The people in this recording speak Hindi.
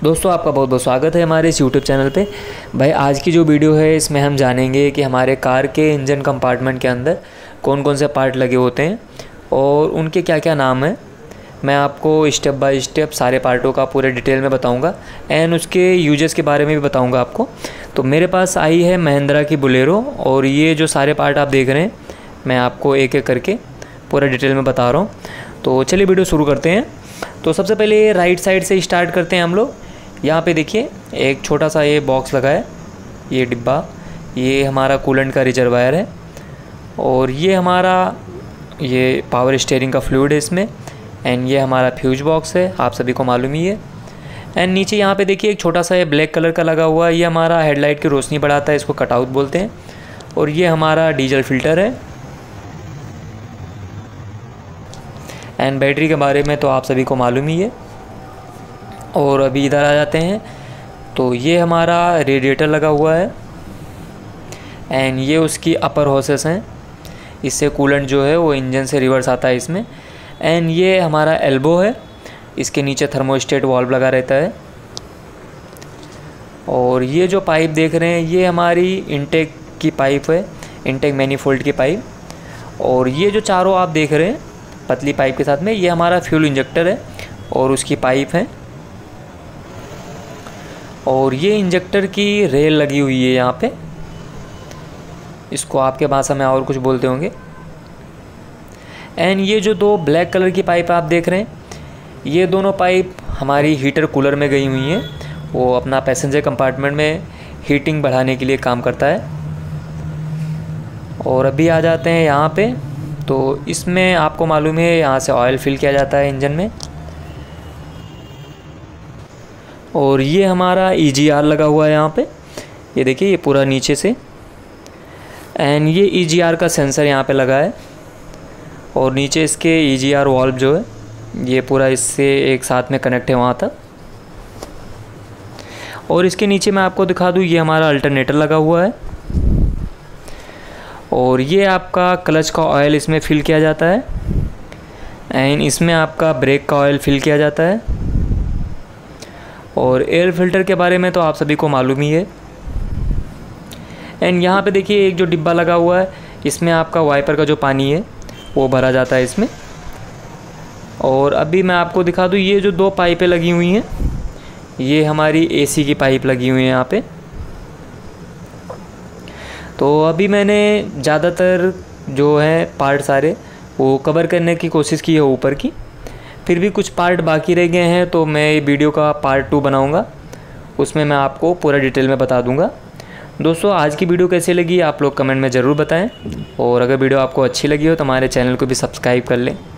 दोस्तों आपका बहुत बहुत स्वागत है हमारे इस यूट्यूब चैनल पे। भाई आज की जो वीडियो है इसमें हम जानेंगे कि हमारे कार के इंजन कंपार्टमेंट के अंदर कौन कौन से पार्ट लगे होते हैं और उनके क्या क्या नाम हैं। मैं आपको स्टेप बाय स्टेप सारे पार्टों का पूरे डिटेल में बताऊंगा एंड उसके यूजेस के बारे में भी बताऊंगा आपको। तो मेरे पास आई है महिंद्रा की बोलेरो और ये जो सारे पार्ट आप देख रहे हैं मैं आपको एक एक करके पूरा डिटेल में बता रहा हूँ। तो चलिए वीडियो शुरू करते हैं। तो सबसे पहले राइट साइड से स्टार्ट करते हैं हम लोग। यहाँ पे देखिए एक छोटा सा ये बॉक्स लगा है, ये डिब्बा, ये हमारा कूलेंट का रिजर्वायर है और ये हमारा ये पावर स्टीयरिंग का फ्लूइड है इसमें। एंड ये हमारा फ्यूज बॉक्स है, आप सभी को मालूम ही है। एंड नीचे यहाँ पे देखिए एक छोटा सा ये ब्लैक कलर का लगा हुआ है, ये हमारा हेडलाइट की रोशनी बढ़ाता है, इसको कटआउट बोलते हैं। और ये हमारा डीजल फिल्टर है। एंड बैटरी के बारे में तो आप सभी को मालूम ही है। और अभी इधर आ जाते हैं तो ये हमारा रेडिएटर लगा हुआ है एंड ये उसकी अपर हॉसेस हैं, इससे कूलेंट जो है वो इंजन से रिवर्स आता है इसमें। एंड ये हमारा एल्बो है, इसके नीचे थर्मोस्टेट वाल्व लगा रहता है। और ये जो पाइप देख रहे हैं ये हमारी इनटेक की पाइप है, इनटेक मैनीफोल्ड की पाइप। और ये जो चारों आप देख रहे हैं पतली पाइप के साथ में, ये हमारा फ्यूल इंजेक्टर है और उसकी पाइप है। और ये इंजेक्टर की रेल लगी हुई है यहाँ पे, इसको आपके भाषा में और कुछ बोलते होंगे। एंड ये जो दो ब्लैक कलर की पाइप आप देख रहे हैं, ये दोनों पाइप हमारी हीटर कूलर में गई हुई हैं। वो अपना पैसेंजर कंपार्टमेंट में हीटिंग बढ़ाने के लिए काम करता है। और अभी आ जाते हैं यहाँ पे, तो इसमें आपको मालूम है यहाँ से ऑयल फिल किया जाता है इंजन में। और ये हमारा EGR लगा हुआ है यहाँ पे, ये देखिए ये पूरा नीचे से। एंड ये EGR का सेंसर यहाँ पे लगा है और नीचे इसके EGR वाल्व जो है ये पूरा इससे एक साथ में कनेक्ट है वहाँ तक। और इसके नीचे मैं आपको दिखा दूँ, ये हमारा अल्टरनेटर लगा हुआ है और ये आपका क्लच का ऑयल इसमें फिल किया जाता है। एंड इसमें आपका ब्रेक का ऑयल फिल किया जाता है। और एयर फिल्टर के बारे में तो आप सभी को मालूम ही है। एंड यहाँ पे देखिए एक जो डिब्बा लगा हुआ है, इसमें आपका वाइपर का जो पानी है वो भरा जाता है इसमें। और अभी मैं आपको दिखा दूँ, ये जो दो पाइपें लगी हुई हैं ये हमारी AC की पाइप लगी हुई है यहाँ पे। तो अभी मैंने ज़्यादातर जो है पार्ट सारे वो कवर करने की कोशिश की है ऊपर की, फिर भी कुछ पार्ट बाकी रह गए हैं तो मैं ये वीडियो का पार्ट 2 बनाऊंगा, उसमें मैं आपको पूरा डिटेल में बता दूंगा। दोस्तों आज की वीडियो कैसी लगी आप लोग कमेंट में ज़रूर बताएं और अगर वीडियो आपको अच्छी लगी हो तो हमारे चैनल को भी सब्सक्राइब कर लें।